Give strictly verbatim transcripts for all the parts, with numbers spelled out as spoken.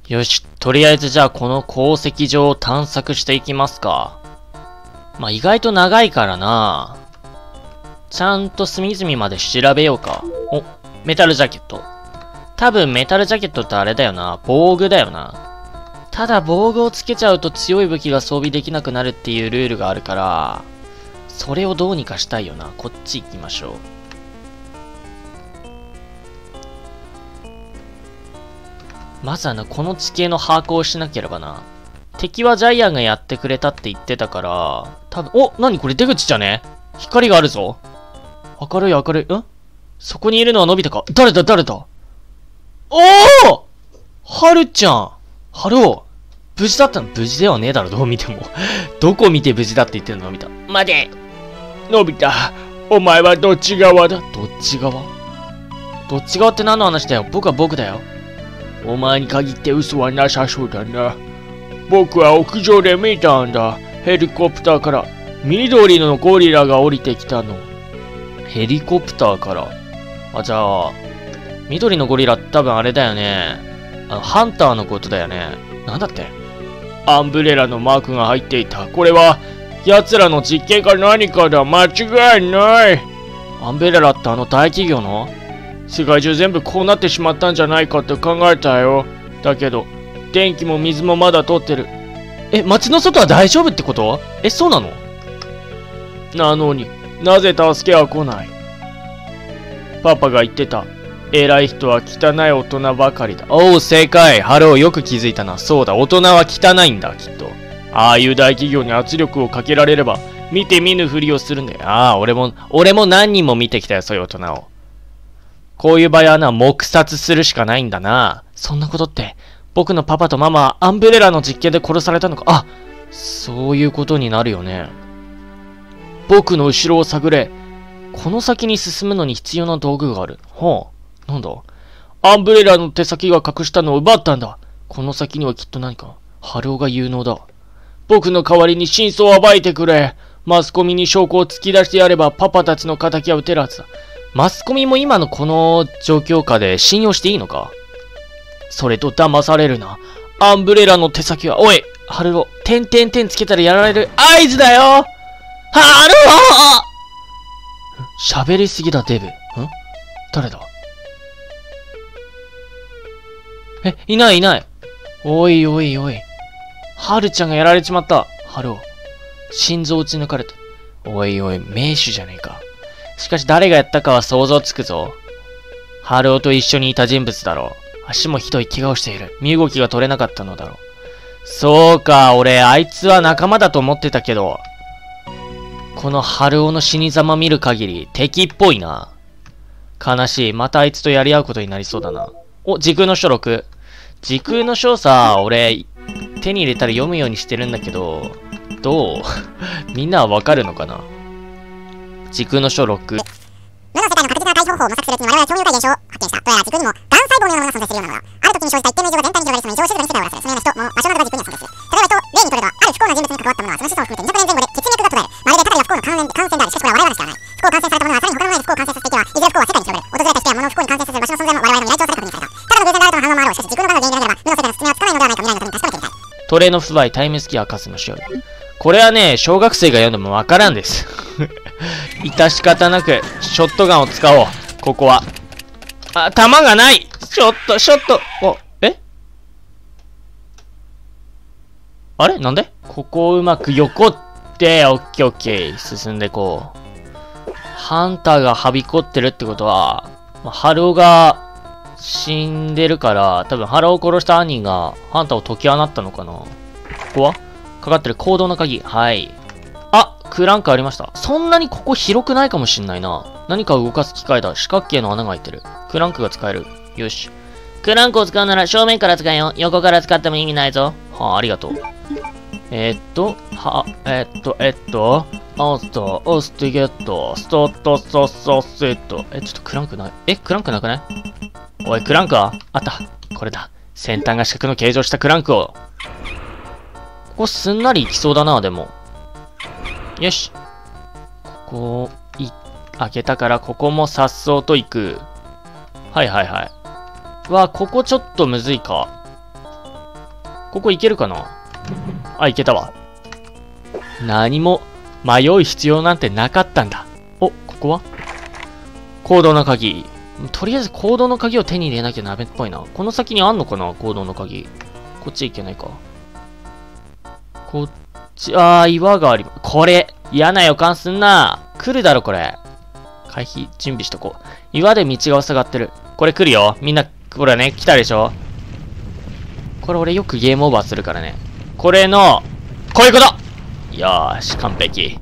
よし、とりあえずじゃあこの鉱石場を探索していきますか。まあ、意外と長いからな。ちゃんと隅々まで調べようか。お、メタルジャケット。多分メタルジャケットってあれだよな。防具だよな。ただ防具をつけちゃうと強い武器が装備できなくなるっていうルールがあるから、それをどうにかしたいよな。こっち行きましょう。まずはな、この地形の把握をしなければな。敵はジャイアンがやってくれたって言ってたから、多分、お、なにこれ出口じゃね？光があるぞ。明るい明るい。ん？そこにいるのはのび太か？誰だ誰だ？おお！はるちゃん！はるお！無事だったの？無事ではねえだろ、どう見ても。どこ見て無事だって言ってんの、のび太。待て！のび太、お前はどっち側だ？どっち側？どっち側って何の話だよ？僕は僕だよ。お前に限って嘘はなさそうだな。僕は屋上で見たんだ。ヘリコプターから緑のゴリラが降りてきたの。ヘリコプターから。あ、じゃあ、緑のゴリラって多分あれだよね。あの、ハンターのことだよね。なんだって？アンブレラのマークが入っていた。これは、奴らの実験か何かだ。間違いない。アンブレラってあの大企業の？世界中全部こうなってしまったんじゃないかって考えたよ。だけど、電気も水もまだ通ってる。え、街の外は大丈夫ってこと？え、そうなの？なのになぜ助けは来ない？パパが言ってた。偉い人は汚い大人ばかりだ。おう、正解。ハロー、よく気づいたな。そうだ、大人は汚いんだ、きっと。ああいう大企業に圧力をかけられれば、見て見ぬふりをするんだよ。ああ、俺も、俺も何人も見てきたよ、そういう大人を。こういう場合はな、黙殺するしかないんだな。そんなことって、僕のパパとママはアンブレラの実験で殺されたのか。あ、そういうことになるよね。僕の後ろを探れ。この先に進むのに必要な道具がある。はあ、なんだ？アンブレラの手先が隠したのを奪ったんだ。この先にはきっと何か。ハローが有能だ。僕の代わりに真相を暴いてくれ。マスコミに証拠を突き出してやればパパたちの仇は撃てるはずだ。マスコミも今のこの状況下で信用していいのか？それと騙されるな。アンブレラの手先は、おい、ハルロ、てんてんてんつけたらやられる合図だよ。ハルロ！喋りすぎだ、デブ。ん？誰だ？え、いないいない。おいおいおい。ハルちゃんがやられちまった。ハルオ。心臓打ち抜かれた。おいおい、名手じゃねえか。しかし誰がやったかは想像つくぞ。ハルオと一緒にいた人物だろう。足もひどい怪我をしている。身動きが取れなかったのだろう。そうか、俺、あいつは仲間だと思ってたけど、このハルオの死に様見る限り、敵っぽいな。悲しい。またあいつとやり合うことになりそうだな。お、時空の書録。時空の書さ、俺、手に入れたら読むようにしてるんだけど、どうみんなはわかるのかな？時空の書録。 無の世界の確実な解放法を模索するうちに我々は超入会現象を発見した。どうやら時空にもがん細胞のようなものが存在するようなのだ。ある時に生じた一定の異常が全体に広がり、その異常を静かに世界を荒らす。そのような人、物、場所などが時空には存在する。例えばと、例にとれば、ある不幸な人物に関わった者はその子孫を含めてにひゃくねん前後で血脈が途絶える。まるでたかりは不幸の感染感染である。しかしこれは我々は知らない。不幸を感染された者はさらに他の前に不幸を感染させていけば、いずれ不幸は世界に広がる。訪れた人や物を不幸に感染させる場所の存在も我々の未来調査で確認された。ただの偶然であるとの反応もあろう。しかし時空のがんの原因でなければ、無の世界の説明はつかないのではないか。未来のために確かめてみたい。 トレの不敗、タイムスキー明かすの勝利。これはね、小学生が読んでもわからんです。致し方なく、ショットガンを使おう。ここは。あ、弾がない！ショット、ショット！お、え？あれなんで？ここをうまく横って、オッケーオッケー。進んでこう。ハンターがはびこってるってことは、まあ、ハローが死んでるから、多分ハローを殺した犯人がハンターを解き放ったのかな。ここはかかってる行動の鍵。はい。あ、クランクありました。そんなにここ広くないかもしんないな。何かを動かす機械だ。四角形の穴が開いてる。クランクが使える。よし。クランクを使うなら正面から使えよ。横から使っても意味ないぞ。はあ、ありがとう。えー、っと、は、えー、っと、えー、っと、オスト、オスティゲット、ストットストストスット。え、ちょっとクランクない。え、クランクなくない？おい、クランクはあった。これだ。先端が四角の形状したクランクを。ここすんなりいきそうだな、でも。よし。ここ、い、開けたから、ここも颯爽と行く。はいはいはい。わ、ここちょっとむずいか。 ここ行けるかな？あ、行けたわ。何も迷う必要なんてなかったんだ。お、ここは行動の鍵。とりあえず行動の鍵を手に入れなきゃダメっぽいな。この先にあんのかな行動の鍵。こっち行けないか。こっち、あー、岩があり、これ、嫌な予感すんな。来るだろ、これ。回避、準備しとこう。岩で道が塞がってる。これ来るよ。みんな、これね、来たでしょ。これ俺よくゲームオーバーするからね。これの、こういうことよーし、完璧。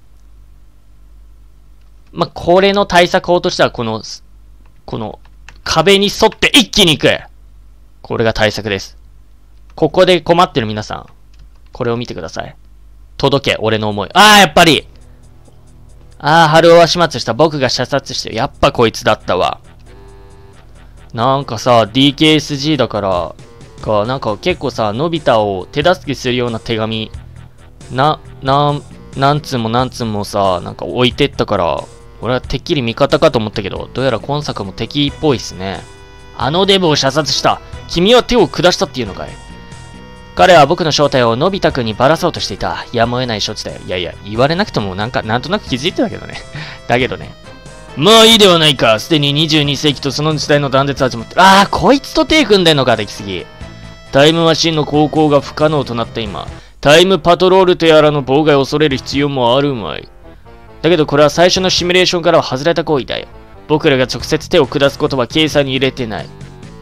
まあ、これの対策法としては、この、この、壁に沿って一気に行く。これが対策です。ここで困ってる皆さん。これを見てください。届け、俺の思い。ああ、やっぱりああ、春尾は始末した。僕が射殺してる。やっぱこいつだったわ。なんかさ、ディーケーエスジー だから、か、なんか結構さ、のび太を手助けするような手紙、な、なん、なんつもなんつもさ、なんか置いてったから、俺はてっきり味方かと思ったけど、どうやら今作も敵っぽいっすね。あのデブを射殺した。君は手を下したっていうのかい？彼は僕の正体をのび太くんにばらそうとしていた。やむを得ない処置だよ。いやいや、言われなくてもなんか、なんとなく気づいてたけどね。だけどね。まあいいではないか。すでににじゅうに世紀とその時代の断絶は始まってる。ああ、こいつと手組んでんのか、できすぎ。タイムマシンの航行が不可能となった今、タイムパトロールとやらの妨害を恐れる必要もあるまい。だけどこれは最初のシミュレーションからは外れた行為だよ。僕らが直接手を下すことは計算に入れてない。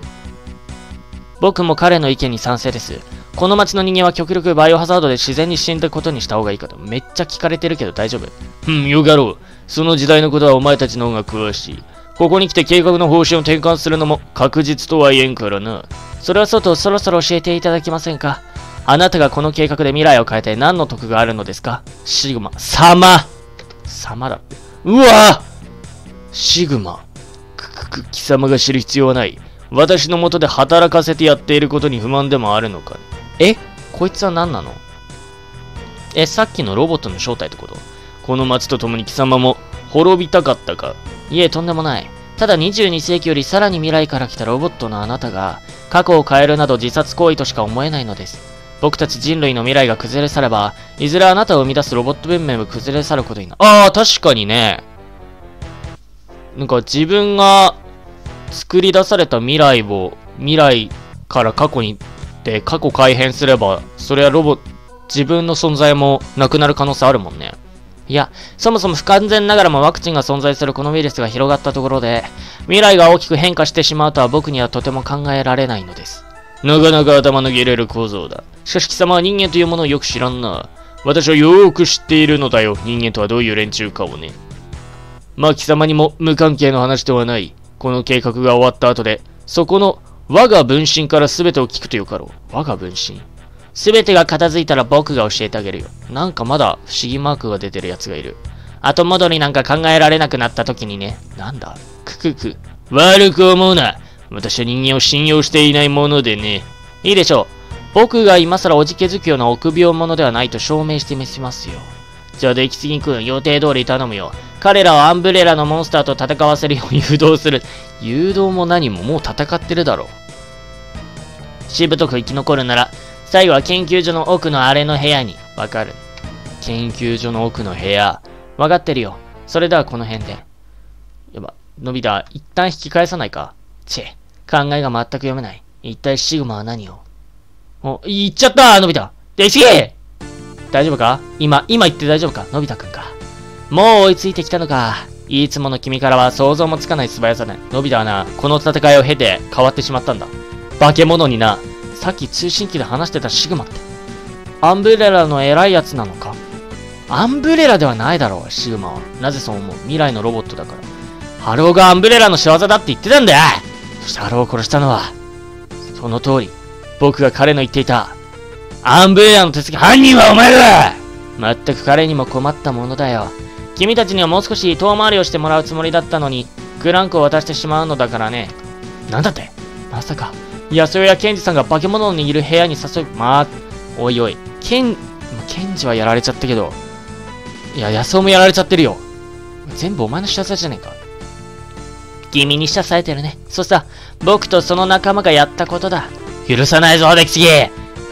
僕も彼の意見に賛成です。この街の人間は極力バイオハザードで自然に死んだことにした方がいいかと。めっちゃ聞かれてるけど大丈夫？うん、よかろう。その時代のことはお前たちの方が詳しい。ここに来て計画の方針を転換するのも確実とは言えんからな。それはそうとそろそろ教えていただけませんか？あなたがこの計画で未来を変えて何の得があるのですか？シグマ。様様だって。うわシグマ。くくく、貴様が知る必要はない。私の下で働かせてやっていることに不満でもあるのかね。え？こいつは何なの？え、さっきのロボットの正体ってこと？この町と共に貴様も滅びたかったか？いえ、とんでもない。ただにじゅうに世紀よりさらに未来から来たロボットのあなたが過去を変えるなど自殺行為としか思えないのです。僕たち人類の未来が崩れ去れば、いずれあなたを生み出すロボット文明も崩れ去ることになる。ああ、確かにね。なんか自分が作り出された未来を、未来から過去に、で過去改変すれば、それはロボ、自分の存在もなくなる可能性あるもんね。いや、そもそも不完全ながらもワクチンが存在するこのウイルスが広がったところで、未来が大きく変化してしまうとは僕にはとても考えられないのです。なかなか頭の切れる構造だ。しかし貴様は人間というものをよく知らんな。私はよーく知っているのだよ。人間とはどういう連中かをね。まあ貴様にも無関係の話ではない。この計画が終わった後で、そこの我が分身から全てを聞くとよかろう。我が分身。全てが片付いたら僕が教えてあげるよ。なんかまだ不思議マークが出てるやつがいる。後戻りなんか考えられなくなった時にね。なんだ？くくく。悪く思うな。私は人間を信用していないものでね。いいでしょう。僕が今更おじけづくような臆病者ではないと証明してみせますよ。じゃあ出来すぎくん、予定通り頼むよ。彼らをアンブレラのモンスターと戦わせるよう誘導する。誘導も何ももう戦ってるだろう。しぶとく生き残るなら、最後は研究所の奥のあれの部屋に。わかる。研究所の奥の部屋。わかってるよ。それではこの辺で。やば、のび太、一旦引き返さないか。チェ、考えが全く読めない。一体シグマは何を。お、言っちゃったのび太。でき大丈夫か？今、今言って大丈夫か？のび太くんか。もう追いついてきたのか。いつもの君からは想像もつかない素早さね。のび太はな、この戦いを経て変わってしまったんだ。化け物にな。さっき通信機で話してたシグマって。アンブレラの偉いやつなのか？アンブレラではないだろう、シグマは。なぜそう思う？未来のロボットだから。ハローがアンブレラの仕業だって言ってたんだよ。そしてハローを殺したのは、その通り、僕が彼の言っていた、アンブレラの手先、犯人はお前だ！まったく彼にも困ったものだよ。君たちにはもう少し遠回りをしてもらうつもりだったのに、クランクを渡してしまうのだからね。なんだって？まさか、安代やケンジさんが化け物にいる部屋に誘い、まあ、おいおい、ケン、ケンジはやられちゃったけど、いや、安代もやられちゃってるよ。全部お前の仕業じゃねえか。君に謝えてるね。そうさ、僕とその仲間がやったことだ。許さないぞ、出来すぎ。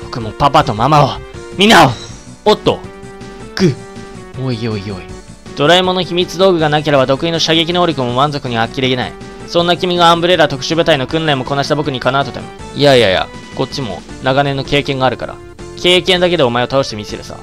僕もパパとママを、みんなを、おっと、ぐ、おいおいおい。ドラえもんの秘密道具がなければ得意の射撃能力も満足に発揮できない。そんな君がアンブレラ特殊部隊の訓練もこなした僕にかなうとでも。いやいやいや、こっちも長年の経験があるから。経験だけでお前を倒してみせるさ。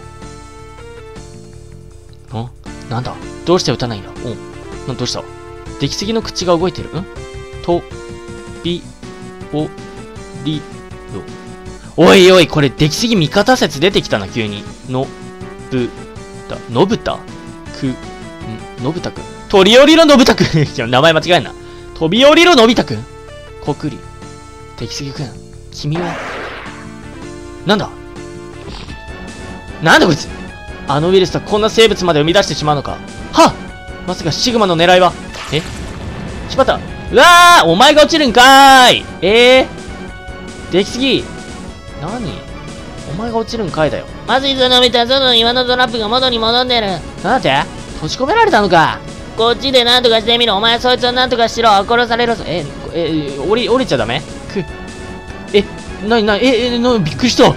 んなんだどうして撃たないんだおなどうした出来すぎの口が動いてるんと、び、お、り、ろ。おいおい、これ出来すぎ味方説出てきたな、急に。の、ぶ、た、のぶたく、ん、のぶたくん。飛び降りろのぶたくんいや、名前間違えんな。飛び降りろのび太くんこくり。出来すぎくん。君はなんだなんだこいつあのウイルスはこんな生物まで生み出してしまうのかはっまさかシグマの狙いはえしまったうわーお前が落ちるんかーいえー出来すぎ何お前が落ちるんかいだよまずいぞのび太外の岩のトラップが元に戻ってるなんて閉じ込められたのかこっちで何とかしてみろお前そいつは何とかしろ殺されるぞええ降り降りちゃダメくえなになにええなびっくりした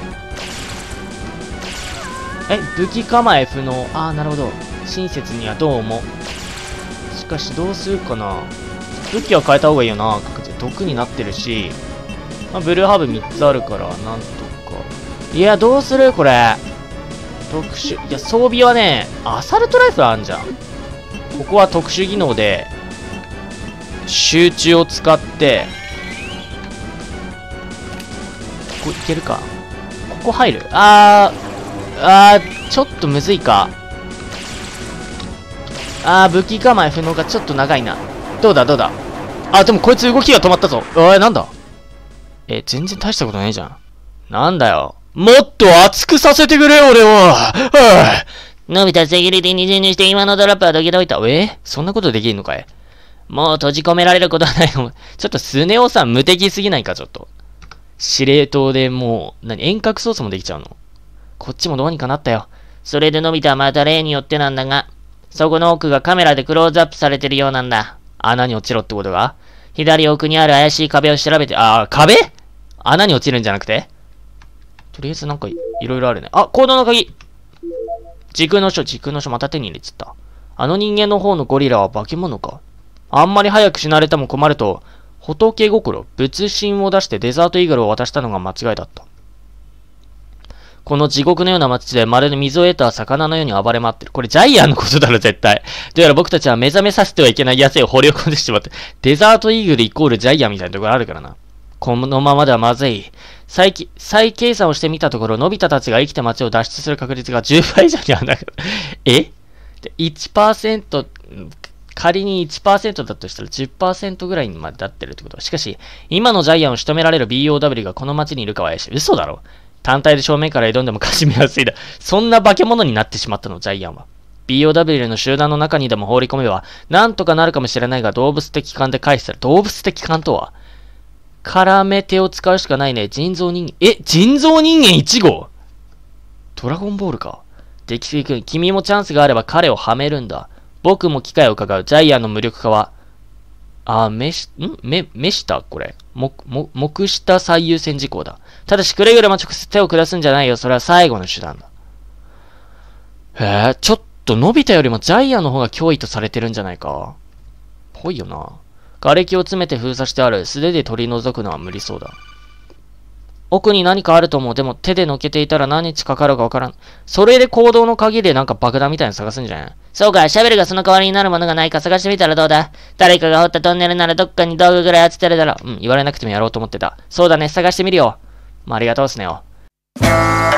え武器構え不能ああなるほど親切にはどうもしかしどうするかな武器は変えた方がいいよな確実に毒になってるし、まあ、ブルーハーブみっつあるからなんとかいやどうするこれ特殊いや装備はねアサルトライフルあんじゃんここは特殊技能で集中を使ってここいけるかここ入るあーあーちょっとむずいかあー武器構え不能がちょっと長いなどうだどうだあでもこいつ動きが止まったぞおいなんだえ全然大したことないじゃんなんだよもっと熱くさせてくれよ俺をはのび太セキュリティに侵入して今のドラップはどけといた。えそんなことできるのかいもう閉じ込められることはないの。ちょっとスネ夫さん無敵すぎないかちょっと。司令塔でもう、何遠隔操作もできちゃうのこっちもどうにかなったよ。それでのび太はまた例によってなんだが、そこの奥がカメラでクローズアップされてるようなんだ。穴に落ちろってことが左奥にある怪しい壁を調べて、あー、壁穴に落ちるんじゃなくてとりあえずなんかいろいろあるね。あ、コードの鍵時空の書、時空の書また手に入れちゃった。あの人間の方のゴリラは化け物か。あんまり早く死なれても困ると、仏心、仏心を出してデザートイーグルを渡したのが間違いだった。この地獄のような街でまるで水を得た魚のように暴れ回ってる。これジャイアンのことだろ、絶対。どうやら僕たちは目覚めさせてはいけない野生を掘り起こしてしまって、デザートイーグルイコールジャイアンみたいなところあるからな。このままではまずい。再, 再計算をしてみたところ、のび太たちが生きた街を脱出する確率がじゅうばい以上にあるんだけど。え ?いちパーセント、仮に いちパーセント だとしたら じゅっパーセント ぐらいにまでなってるってこと。しかし、今のジャイアンを仕留められる ビーオーダブリュー がこの街にいるかは怪しい。嘘だろ単体で正面から挑んでもかしみやすいだ。そんな化け物になってしまったの、ジャイアンは。ビーオーダブリュー の集団の中にでも放り込めば、なんとかなるかもしれないが、動物的勘で回避する。動物的勘とは絡め手を使うしかないね。人造人間。え人造人間いち号ドラゴンボールか。出来すぎくん、君もチャンスがあれば彼をはめるんだ。僕も機会を伺う。ジャイアンの無力化は、あ、めし、んめ、めしたこれ。も、も、目した最優先事項だ。ただしくれぐれも直接手を下すんじゃないよ。それは最後の手段だ。へえ、ちょっとのび太よりもジャイアンの方が脅威とされてるんじゃないか。ぽいよな。瓦礫を詰めて封鎖してある。素手で取り除くのは無理そうだ。奥に何かあると思う。でも手でのけていたら何日かかるかわからん。それで行動の鍵でなんか爆弾みたいに探すんじゃないそうか、シャベルがその代わりになるものがないか探してみたらどうだ誰かが掘ったトンネルならどっかに道具ぐらい落ちてるだろう。うん、言われなくてもやろうと思ってた。そうだね、探してみるよ。まあ、ありがとうっすねよ。